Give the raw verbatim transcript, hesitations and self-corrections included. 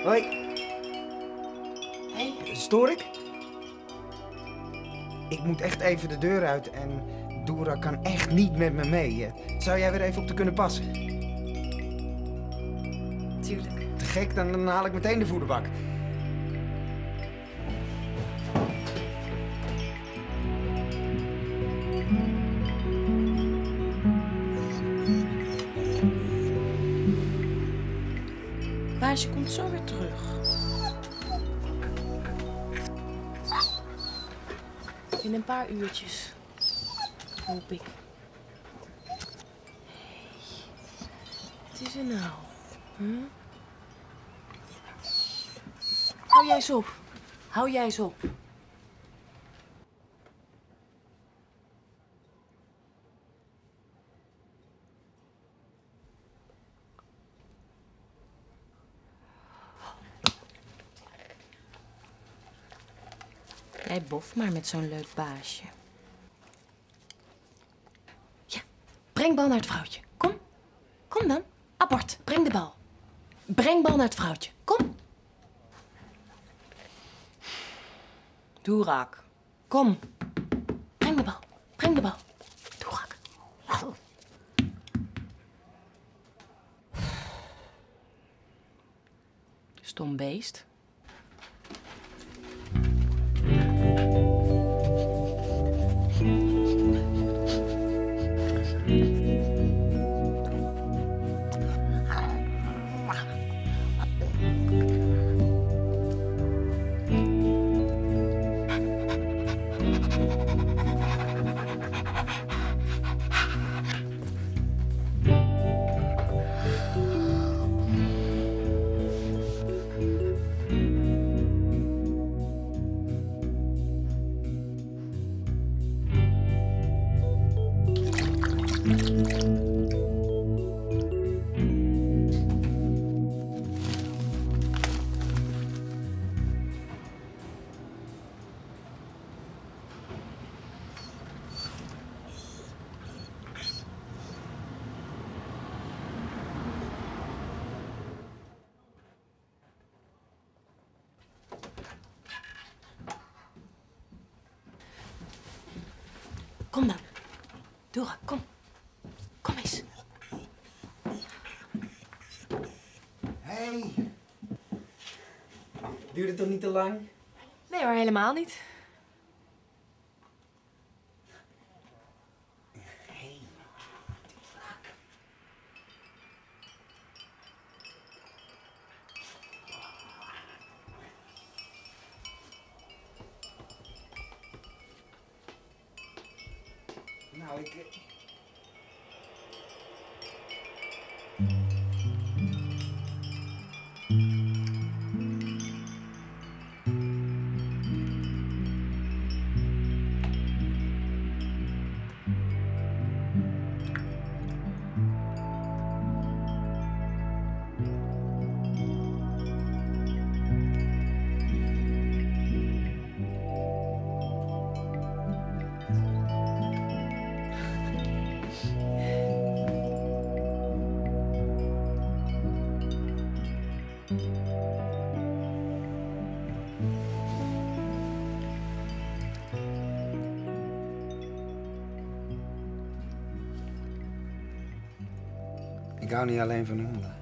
Hoi. Hey. Stoor ik? Ik moet echt even de deur uit en Dora kan echt niet met me mee. Zou jij weer even op te kunnen passen? Tuurlijk. Te gek, dan, dan haal ik meteen de voederbak. Baasje komt zo weer terug. In een paar uurtjes. Hoop ik. Hey. Wat is er nou? Huh? Hou jij eens op. Hou jij eens op. Jij boft maar met zo'n leuk baasje. Ja, breng bal naar het vrouwtje. Kom. Kom dan. Abort, breng de bal. Breng bal naar het vrouwtje. Kom. Doerak. Kom. Breng de bal. Breng de bal. Doerak. Stom beest. Kom dan. Dora, kom. Kom eens. Hey. Duurt het toch niet te lang? Nee hoor, helemaal niet. Hey. Nou, ik... Ik hou niet alleen van honden.